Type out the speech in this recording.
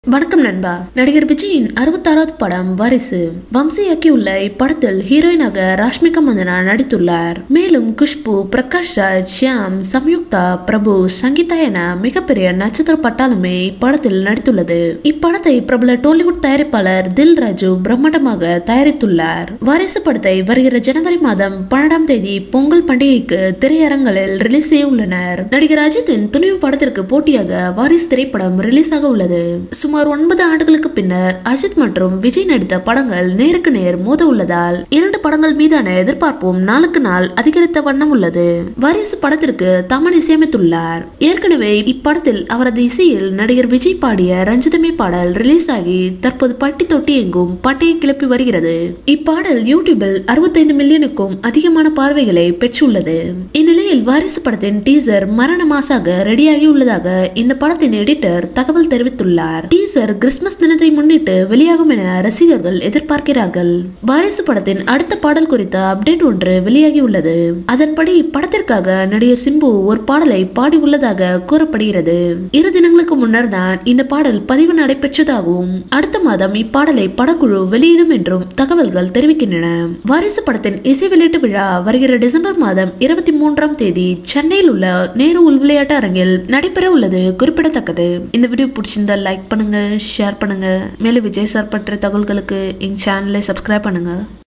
வணக்கம் நண்பா. நடிகர் விஜயின் 66வது படம் வாரிசு. வம்சி இயக்கியுள்ள இப்படத்தில் ஹீரோயினாக ராஷ்மிகா மந்தனா நடித்துள்ளார். மேலும் குஷ்பு, பிரகாஷ் ராஜ், ஷியாம், சம்யுக்தா, பிரபு, சங்கீதா என மிகப்பெரிய நட்சத்திர பட்டாளமே இப்படத்தில் நடித்துள்ளது. இப்படத்தை பிரபல டோலிவுட் தயாரிப்பாளர் தில் ராஜு பிரம்மாண்டமாக தயாரித்துள்ளார். வாரிசு படத்தை வருகிற ஜனவரி மாதம் 12ஆம் தேதி பொங்கல் பண்டிகைக்கு திரையரங்களில் ரிலீஸ் செய்ய உள்ளனர். நடிகர் அஜித்தின் துணிவு படத்திற்கு போட்டியாக வாரிசு திரைப்படம் ரிலீஸ் ஆக உள்ளது. சுமார் 9 ஆண்டுகளுக்கு பின்னர் அஜித் மற்றும் விஜய் நடித்த படங்கள் நேருக்கு நேர் மோத உள்ளதால் 2 படங்கள் மீதான எதிர்பார்ப்பும் நாளுக்கு நாள் அதிகரித்த வண்ணம் உள்ளது. வாரிசு படத்திற்கு தமன் இசையமைத்துள்ளார். ஏற்கனவே இப்படத்தில் அவரது இசையில் நடிகர் விஜய் பாடிய ரஞ்சிதமே பாடல் ரிலீஸ் ஆகி தற்போது பட்டி தொட்டி எங்கும் பட்டையை கிளப்பி வருகிறது. இப்பாடல் யூடியூபில் 65 மில்லியனுக்கும் அதிகமான பார்வைகளை பெற்றுள்ளது. இந்நிலையில் வாரிசு படத்தின் டீசர் மரண மாசாக ரெடியாகி உள்ளதாக இந்த படத்தின் எடிட்டர் தகவல் தெரிவித்துள்ளார். டீசர் கிறிஸ்துமஸ் தினத்தை முன்னிட்டு வெளியாகும் என ரசிகர்கள் எதிர்பார்க்கிறார்கள். வாரிசு படத்தின் அடுத்த பாடல் குறித்த அப்டேட் ஒன்று வெளியாகி உள்ளது. அதன்படி படத்திற்காக நடிகர் சிம்பு ஒரு பாடலை பாடி உள்ளதாக கூறப்படுகிறது. 2 தினங்களுக்கு முன்னர் தான் இந்த பாடல் பதிவு நடைபெற்றதாகவும் அடுத்த மாதம் இப்பாடலை படக்குழு வெளியிடும் என்றும் தகவல்கள் தெரிவிக்கின்றன. வாரிசு படத்தின் இசை வெளியீட்டு விழா வருகிற டிசம்பர் மாதம் 23ஆம் தேதி சென்னையில் உள்ள நேரு உள் விளையாட்டு அரங்கில் நடைபெற உள்ளது குறிப்பிடத்தக்கது. இந்த வீடியோ பிடிச்சிருந்தா லைக் பண்ணுங்க, ஷேர் பண்ணுங்க. மேலும் விஜய் சார் பற்றிய தகவல்களுக்கு எங்க சேனலை சப்ஸ்கிரைப் பண்ணுங்க.